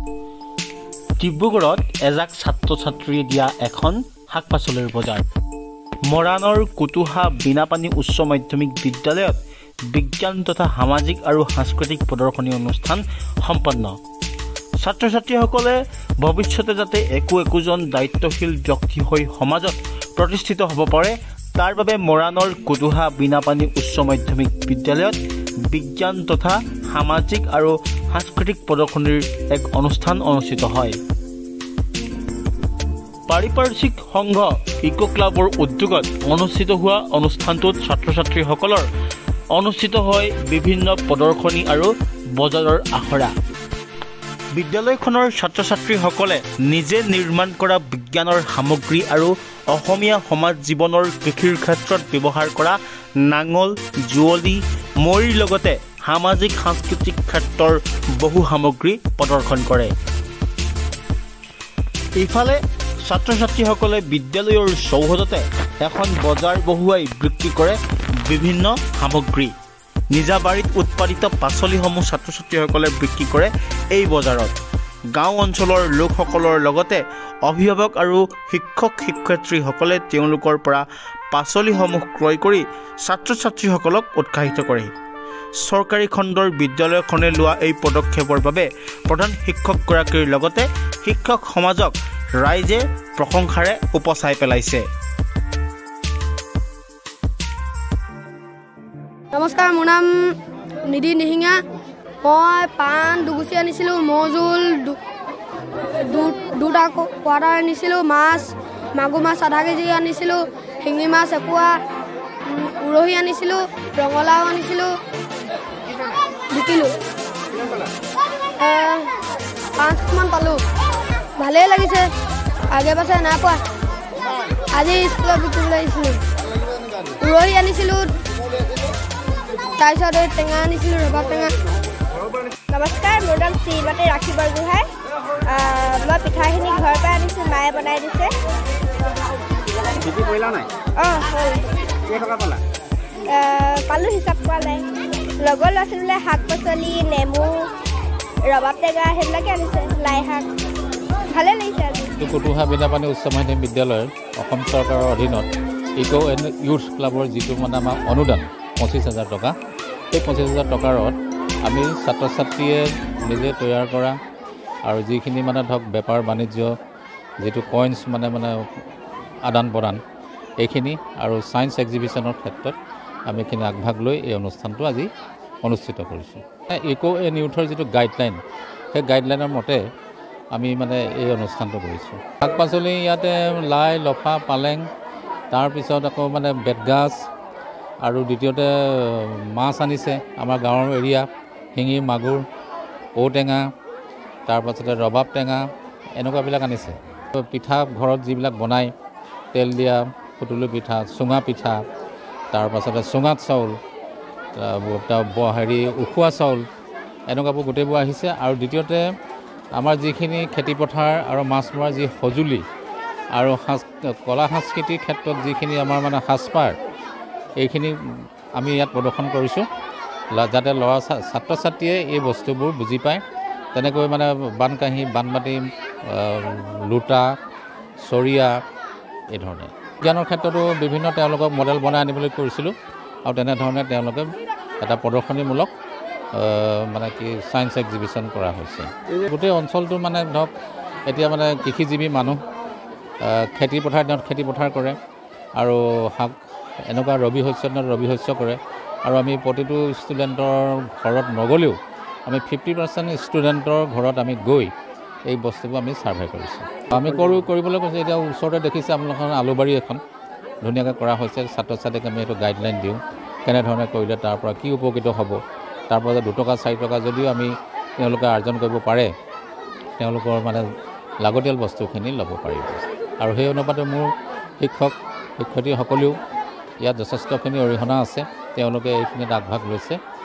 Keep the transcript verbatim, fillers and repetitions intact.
ডিব্ৰুগড়ত এজাক ছাত্ৰ ছাত্ৰীয়ে দিয়া এখন শাক পাচলিৰ বজাৰ মৰাণৰ কুতুহা বিনাপানী উচ্চ মাধ্যমিক বিদ্যালয়ত বিজ্ঞান তথা সামাজিক আৰু সাংস্কৃতিক প্ৰদৰ্শনী অনুষ্ঠান সম্পন্ন ছাত্ৰ ছাত্ৰীসকলে ভৱিষ্যতে যাতে একো একোজন দায়িত্বশীল ব্যক্তি হৈ সমাজত প্ৰতিষ্ঠিত হ'ব পাৰে তাৰ বাবে মৰাণৰ কুতুহা বিনাপানী উচ্চ মাধ্যমিক বিদ্যালয়ত বিজ্ঞান তথা সামাজিক আৰু সাংস্কৃতিক প্ৰদৰ্শনীৰ এক অনুষ্ঠান অনুষ্ঠিত হয় পাৰিপাৰ্শ্বিক সংঘ ইকো ক্লাবৰ উদ্যোগত অনুষ্ঠিত হোৱা অনুষ্ঠানটোত ছাত্ৰ ছাত্ৰীসকলৰ অনুষ্ঠিত হয় বিভিন্ন প্ৰদৰ্শনী আৰু বজাৰৰ আখৰা বিদ্যালয়খনৰ ছাত্ৰ ছাত্ৰীসকলে নিজে নিৰ্মাণ কৰা বিজ্ঞানৰ সামগ্ৰী আৰু অসমীয়া সমাজ জীৱনৰ কৃষিৰ ক্ষেত্ৰত ব্যৱহাৰ কৰা নাঙল জুৱলি মৈৰ লগতে সামাজিক সাংস্কৃতিক ক্ষেত্ৰৰ বহু সামগ্ৰী প্ৰদৰ্শন কৰে ইফালে ছাত্ৰ ছাত্ৰীসকলে বিদ্যালয়ৰ চৌহদতে এখন বজাৰ বহুৱাই বিক্ৰী কৰে বিভিন্ন সামগ্ৰী নিজা বাৰীত উৎপাদিত পাচলিসমূহ ছাত্ৰ ছাত্ৰীসকলে বিক্ৰী কৰে এই বজাৰত গাঁও অঞ্চলৰ লোকসকলৰ লগতে অভিভাৱক আৰু শিক্ষক শিক্ষয়িত্ৰীসকলে তেওঁলোকৰ পৰা পাচলিসমূহ ক্ৰয় কৰি ছাত্ৰ ছাত্ৰীসকলক উৎসাহিত কৰে চৰকাৰী খণ্ডৰ বিদ্যালয়খনে লোৱা এই পদক্ষেপৰ বাবে প্ৰধান শিক্ষকগৰাকীৰ লগতে শিক্ষক সমাজক ৰাইজে প্ৰশংসাৰে উপচাই পেলাইছে নমস্কাৰ মোৰ নাম নিধি নিহিঙা মই পাণ দুগুচি আনিছিলোঁ মজুল দুটা কোৱাটাৰ আনিছিলোঁ মাছ মাগুৰ মাছ আধা কেজি আনিছিলোঁ শিঙি মাছ এপোৱা উৰহি আনিছিলোঁ ৰঙালাও আনিছিলোঁ বিকিলোঁ পাঁচমান পালোঁ ভালেই লাগিছে আগে পাছে নাই পোৱা আজি স্কুলত বিকিবলৈ আহিছিলোঁ উৰহি আনিছিলোঁ তাৰপিছত টেঙা আনিছিলোঁ ৰবাব টেঙা নমস্কাৰ মোৰ নাম শ্ৰীমতী ৰাখী বৰগোহাঁই মই পিঠাখিনি ঘৰৰ পৰা আনিছোঁ মায়ে বনাই দিছে পালোঁ হিচাপ পোৱা নাই লগৰ ল'ৰা ছোৱালীবোৰে শাক পাচলি নেমু ৰবাব টেঙা সেইবিলাকে আনিছে লাই শাক ভালে লাগিছে আজি কুতুহা বিনাপানী উচ্চ মাধ্যমিক বিদ্যালয়ৰ অসম চৰকাৰৰ অধীনত ইকো এণ্ড ইউথ ক্লাবৰ যিটো মানে আমাৰ অনুদান পঁচিছ হাজাৰ টকা সেই পঁচিছ হাজাৰ টকাৰত আমি ছাত্ৰ ছাত্ৰীয়ে নিজে তৈয়াৰ কৰা আৰু যিখিনি মানে ধৰক বেপাৰ বাণিজ্য যিটো কইনছ মানে মানে আদান প্ৰদান এইখিনি আৰু ছায়েন্স এক্সিবিশ্যনৰ ক্ষেত্ৰত আমি এইখিনি আগভাগ লৈ এই অনুষ্ঠানটো আজি অনুষ্ঠিত কৰিছোঁ ইকো এণ্ড ইউথৰ যিটো গাইডলাইন সেই গাইডলাইনৰ মতে আমি মানে এই অনুষ্ঠানটো কৰিছোঁ শাক পাচলি ইয়াতে লাই লফা পালেং তাৰপিছত আকৌ মানে বেতগাজ আৰু দ্বিতীয়তে মাছ আনিছে আমাৰ গাঁৱৰ এৰিয়া শিঙি মাগুৰ ঔটেঙা তাৰপাছতে ৰবাব টেঙা এনেকুৱাবিলাক আনিছে পিঠা ঘৰত যিবিলাক বনায় তেল দিয়া সুতুলি পিঠা চুঙা পিঠা তাৰপাছতে চুঙাত চাউল হেৰি উখোৱা চাউল এনেকুৱাবোৰ গোটেইবোৰ আহিছে আৰু দ্বিতীয়তে আমাৰ যিখিনি খেতিপথাৰ আৰু মাছ মৰাৰ যি সঁজুলি আৰু সাজ কলা সংস্কৃতিৰ ক্ষেত্ৰত যিখিনি আমাৰ মানে সাজপাৰ এইখিনি আমি ইয়াত প্ৰদৰ্শন কৰিছোঁ যাতে ল'ৰা ছাত্ৰ ছাত্ৰীয়ে এই বস্তুবোৰ বুজি পায় তেনেকৈ মানে বানকাঁহী বানবাতি লোটা চৰিয়া এই ধৰণে বিজ্ঞানৰ ক্ষেত্ৰতো বিভিন্ন তেওঁলোকক মডেল বনাই আনিবলৈ কৰিছিলোঁ আৰু তেনেধৰণে তেওঁলোকে এটা প্ৰদৰ্শনীমূলক মানে কি ছায়েন্স এক্সিবিশ্যন কৰা হৈছে গোটেই অঞ্চলটো মানে ধৰক এতিয়া মানে কৃষিজীৱী মানুহ খেতি পথাৰ দিনত খেতি পথাৰ কৰে আৰু শাক এনেকুৱা ৰবি শস্য দিনত ৰবি শস্য কৰে আৰু আমি প্ৰতিটো ষ্টুডেণ্টৰ ঘৰত নগ'লেও আমি ফিফটি পাৰ্চেণ্ট ষ্টুডেণ্টৰ ঘৰত আমি গৈ এই বস্তুবোৰ আমি ছাৰ্ভে কৰিছোঁ আমি কৰোঁ কৰিবলৈ কৈছোঁ এতিয়া ওচৰতে দেখিছে আপোনালোকৰ আলুবাৰী এখন ধুনীয়াকৈ কৰা হৈছে ছাত্ৰ ছাত্ৰীক আমি এইটো গাইডলাইন দিওঁ কেনেধৰণে কৰিলে তাৰ পৰা কি উপকৃত হ'ব তাৰ পৰা দুটকা চাৰি টকা যদিও আমি তেওঁলোকে আৰ্জন কৰিব পাৰে তেওঁলোকৰ মানে লাগতিয়াল বস্তুখিনি ল'ব পাৰিব আৰু সেই অনুপাতে মোৰ শিক্ষক শিক্ষয়িত্ৰীসকলেও ইয়াত যথেষ্টখিনি অৰিহণা আছে তেওঁলোকে এইখিনিত আগভাগ লৈছে